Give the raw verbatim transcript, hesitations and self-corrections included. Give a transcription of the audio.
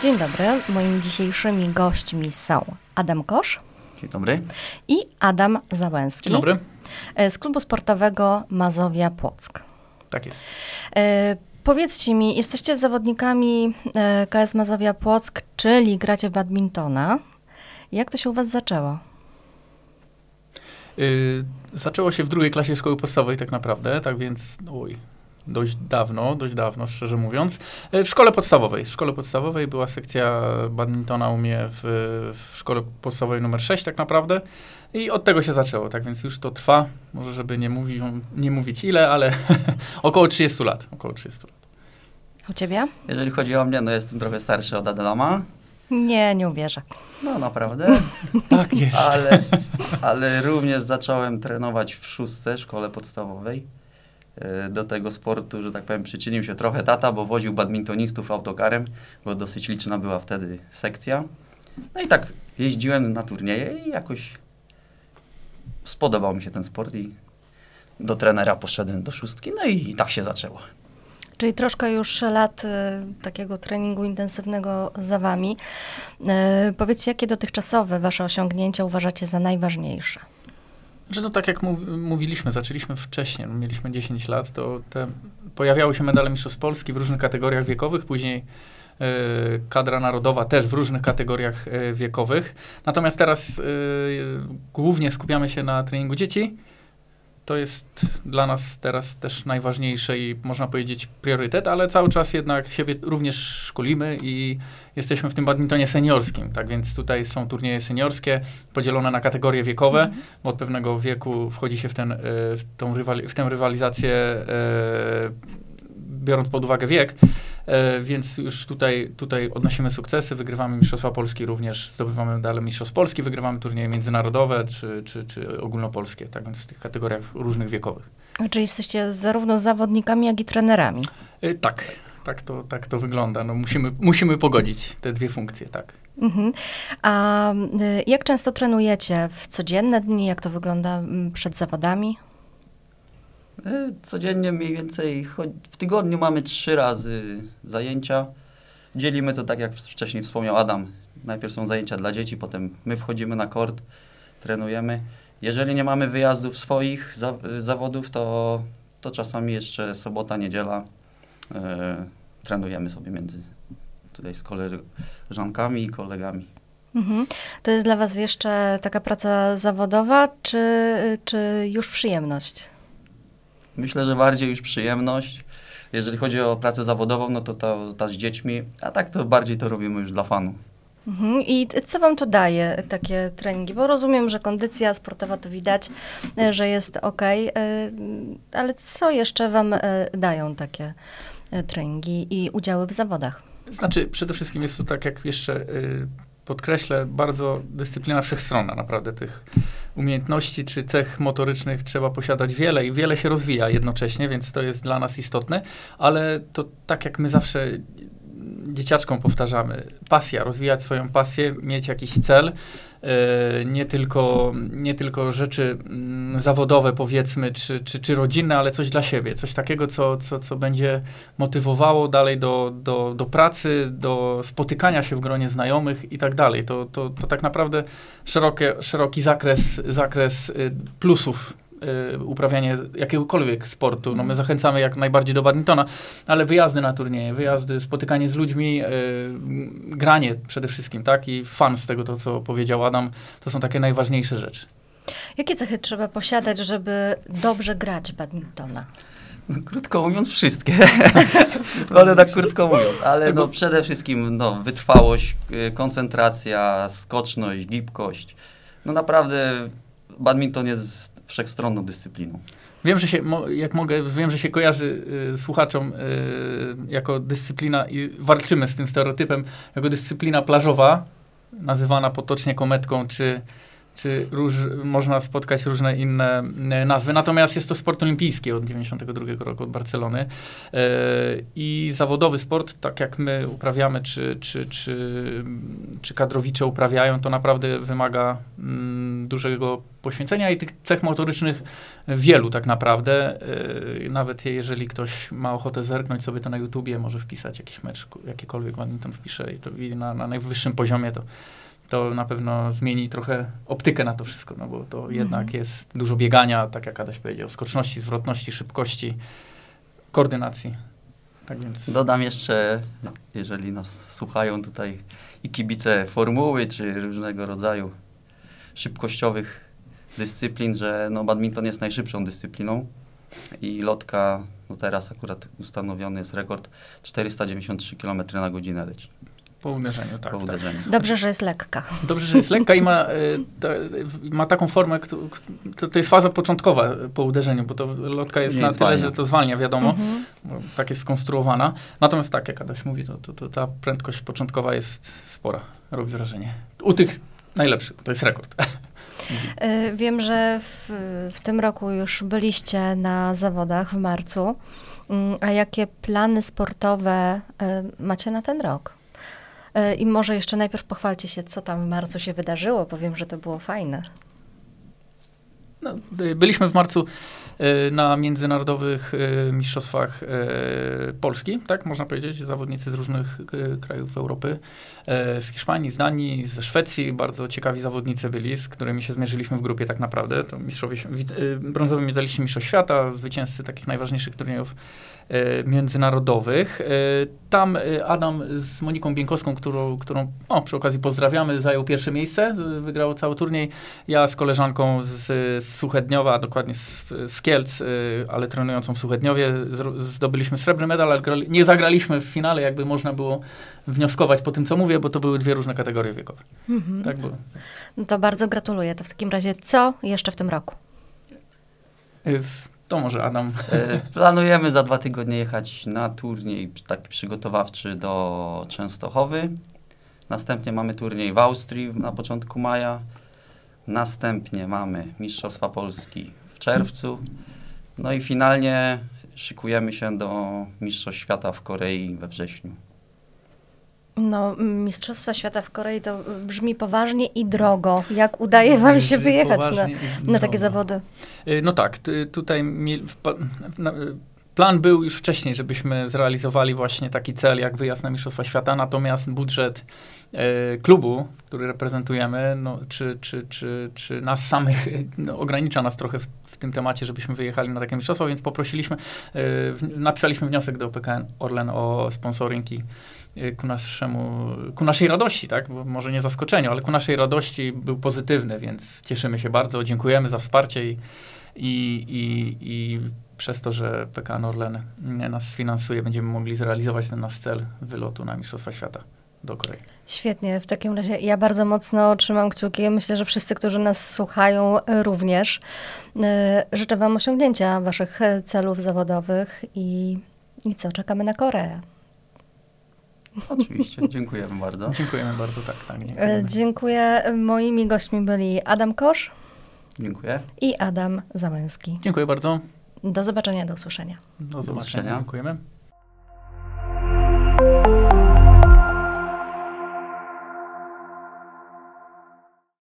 Dzień dobry. Moimi dzisiejszymi gośćmi są Adam Kosz. Dzień dobry. I Adam Załęski. Dzień dobry. Z klubu sportowego Mazowia Płock. Tak jest. E, powiedzcie mi, jesteście zawodnikami e, K S Mazowia Płock, czyli gracie w badmintona. Jak to się u was zaczęło? Yy, zaczęło się w drugiej klasie szkoły podstawowej tak naprawdę, tak więc oj, dość dawno, dość dawno, szczerze mówiąc. Yy, w szkole podstawowej. W szkole podstawowej była sekcja badmintona u mnie w, w szkole podstawowej numer sześć tak naprawdę. I od tego się zaczęło, tak więc już to trwa. Może żeby nie, mówi, nie mówić ile, ale około trzydziestu lat. Około trzydziestu lat. U ciebie? Jeżeli chodzi o mnie, no jestem trochę starszy od Adama. Nie, nie uwierzę. No naprawdę. Tak jest. Ale, ale również zacząłem trenować w szóstce szkole podstawowej. Do tego sportu, że tak powiem, przyczynił się trochę tata, bo woził badmintonistów autokarem, bo dosyć liczna była wtedy sekcja. No i tak jeździłem na turnieje i jakoś spodobał mi się ten sport i do trenera poszedłem do szóstki, no i, i tak się zaczęło. Czyli troszkę już lat y, takiego treningu intensywnego za wami. Y, powiedzcie, jakie dotychczasowe wasze osiągnięcia uważacie za najważniejsze? Że no tak jak mów, mówiliśmy, zaczęliśmy wcześniej, no mieliśmy dziesięć lat, to te, pojawiały się medale mistrzostw Polski w różnych kategoriach wiekowych, później y, kadra narodowa też w różnych kategoriach y, wiekowych. Natomiast teraz y, głównie skupiamy się na treningu dzieci. To jest dla nas teraz też najważniejsze i można powiedzieć priorytet, ale cały czas jednak siebie również szkolimy i jesteśmy w tym badmintonie seniorskim. Tak więc tutaj są turnieje seniorskie podzielone na kategorie wiekowe, mm. bo od pewnego wieku wchodzi się w, ten, w, tą, rywali w tę rywalizację, e, biorąc pod uwagę wiek. E, więc już tutaj, tutaj odnosimy sukcesy, wygrywamy Mistrzostwa Polski również, zdobywamy medale Mistrzostw Polski, wygrywamy turnieje międzynarodowe czy, czy, czy ogólnopolskie, tak więc w tych kategoriach różnych wiekowych. Czyli jesteście zarówno zawodnikami, jak i trenerami? E, tak, tak to, tak to wygląda. No musimy, musimy pogodzić te dwie funkcje, tak. Mhm. A y, jak często trenujecie? W codzienne dni? Jak to wygląda m, przed zawodami? Codziennie mniej więcej, w tygodniu mamy trzy razy zajęcia. Dzielimy to tak, jak wcześniej wspomniał Adam. Najpierw są zajęcia dla dzieci, potem my wchodzimy na kort, trenujemy. Jeżeli nie mamy wyjazdów swoich za, zawodów, to, to czasami jeszcze sobota, niedziela e, trenujemy sobie między tutaj z koleżankami i kolegami. Mhm. To jest dla was jeszcze taka praca zawodowa, czy, czy już przyjemność? Myślę, że bardziej już przyjemność. Jeżeli chodzi o pracę zawodową, no to ta, ta z dziećmi, a tak to bardziej to robimy już dla fanu. Mhm. I co wam to daje, takie treningi? Bo rozumiem, że kondycja sportowa to widać, że jest okej, ale co jeszcze wam dają takie treningi i udziały w zawodach? Znaczy, przede wszystkim jest to tak, jak jeszcze y, podkreślę, bardzo dyscyplina wszechstronna. Naprawdę tych umiejętności czy cech motorycznych trzeba posiadać wiele i wiele się rozwija jednocześnie, więc to jest dla nas istotne, ale to tak jak my zawsze dzieciaczkom powtarzamy, pasja, rozwijać swoją pasję, mieć jakiś cel, yy, nie tylko, nie tylko rzeczy mm, zawodowe powiedzmy, czy, czy, czy rodzinne, ale coś dla siebie, coś takiego, co, co, co będzie motywowało dalej do, do, do pracy, do spotykania się w gronie znajomych i tak dalej. To, to, to tak naprawdę szerokie, szeroki zakres, zakres y, plusów uprawianie jakiegokolwiek sportu. No my zachęcamy jak najbardziej do badmintona, ale wyjazdy na turnieje, wyjazdy, spotykanie z ludźmi, yy, granie przede wszystkim, tak? I fan z tego, to co powiedział Adam, to są takie najważniejsze rzeczy. Jakie cechy trzeba posiadać, żeby dobrze grać badmintona? No, krótko mówiąc, wszystkie. Ale tak krótko mówiąc, ale no, przede wszystkim no, wytrwałość, koncentracja, skoczność, gibkość. No naprawdę badminton jest wszechstronną dyscypliną. Wiem, że się, mo, jak mogę, wiem, że się kojarzy y, słuchaczom y, jako dyscyplina i walczymy z tym stereotypem, jako dyscyplina plażowa, nazywana potocznie kometką, czy, czy róż, można spotkać różne inne nazwy. Natomiast jest to sport olimpijski od dziewięćdziesiątego drugiego roku, od Barcelony. I zawodowy sport, tak jak my uprawiamy, czy, czy, czy, czy kadrowicze uprawiają, to naprawdę wymaga mm, dużego poświęcenia i tych cech motorycznych wielu tak naprawdę. Nawet jeżeli ktoś ma ochotę zerknąć sobie to na YouTubie, może wpisać jakiś mecz, jakikolwiek badminton wpisze i, to, i na, na najwyższym poziomie to to na pewno zmieni trochę optykę na to wszystko, no bo to mhm. jednak jest dużo biegania, tak jak Adaś powiedział, skoczności, zwrotności, szybkości, koordynacji. Tak więc... Dodam jeszcze, jeżeli nas słuchają tutaj i kibice formuły, czy różnego rodzaju szybkościowych dyscyplin, że no badminton jest najszybszą dyscypliną i lotka, no teraz akurat ustanowiony jest rekord czterysta dziewięćdziesiąt trzy kilometry na godzinę leci. Po uderzeniu, tak. Po uderzeniu. Tak. Dobrze, że jest lekka. Dobrze, że jest lekka i ma, ta, ma taką formę, to, to jest faza początkowa po uderzeniu, bo to lotka jest Nie na zwalnia. tyle, że to zwalnia, wiadomo, Mhm. bo tak jest skonstruowana. Natomiast tak, jak Adaś mówi, to, to, to ta prędkość początkowa jest spora, robi wrażenie. U tych najlepszych, to jest rekord. Y, Wiem, że w, w tym roku już byliście na zawodach w marcu. Mm, A jakie plany sportowe y, macie na ten rok? Y, I może jeszcze najpierw pochwalcie się, co tam w marcu się wydarzyło, bo wiem, że to było fajne. No, y, byliśmy w marcu y, na międzynarodowych y, mistrzostwach y, Polski, tak można powiedzieć, zawodnicy z różnych y, krajów Europy, y, z Hiszpanii, z Danii, ze Szwecji, bardzo ciekawi zawodnicy byli, z którymi się zmierzyliśmy w grupie tak naprawdę. To mistrzowie, y, brązowi medaliści mistrzostw świata, zwycięzcy takich najważniejszych turniejów y, międzynarodowych. Y, tam y, Adam z Moniką Bieńkowską, którą, którą o, przy okazji pozdrawiamy, zajął pierwsze miejsce, z, wygrał cały turniej. Ja z koleżanką z, z Suchedniowa, dokładnie z, z Kielc, y, ale trenującą w Suchedniowie, z, zdobyliśmy srebrny medal, ale grali, nie zagraliśmy w finale, jakby można było wnioskować po tym, co mówię, bo to były dwie różne kategorie wiekowe. Mhm. Tak było. No to bardzo gratuluję. To w takim razie co jeszcze w tym roku? Y, w- To może Adam. E, Planujemy za dwa tygodnie jechać na turniej taki przygotowawczy do Częstochowy. Następnie mamy turniej w Austrii na początku maja. Następnie mamy Mistrzostwa Polski w czerwcu. No i finalnie szykujemy się do Mistrzostw Świata w Korei we wrześniu. No, Mistrzostwa Świata w Korei to brzmi poważnie i drogo. Jak udaje wam się wyjechać na, Poważnie i na takie drogo. zawody? Y, No tak, ty- tutaj mieli, w pa- na- y, plan był już wcześniej, żebyśmy zrealizowali właśnie taki cel jak wyjazd na Mistrzostwa Świata, natomiast budżet y, klubu, który reprezentujemy, no, czy, czy, czy, czy nas samych y, no, ogranicza nas trochę w, w tym temacie, żebyśmy wyjechali na takie mistrzostwo, więc poprosiliśmy, y, w, napisaliśmy wniosek do P K N Orlen o sponsoring i y, ku naszemu, ku naszej radości, tak, bo może nie zaskoczeniu, ale ku naszej radości był pozytywny, więc cieszymy się bardzo, dziękujemy za wsparcie i, i, i, i przez to, że P K N Orlen nas sfinansuje, będziemy mogli zrealizować ten nasz cel wylotu na Mistrzostwa Świata do Korei. Świetnie, w takim razie ja bardzo mocno trzymam kciuki. Myślę, że wszyscy, którzy nas słuchają, y, również. Y, Życzę wam osiągnięcia waszych y, celów zawodowych i, i co, czekamy na Koreę. Oczywiście, dziękujemy bardzo. Dziękujemy bardzo, tak, tak. Y, Dziękujemy. Dziękuję. Moimi gośćmi byli Adam Kosz Dziękuję. i Adam Załęski. Dziękuję bardzo. Do zobaczenia, do usłyszenia. Do zobaczenia. zobaczenia. Dziękujemy.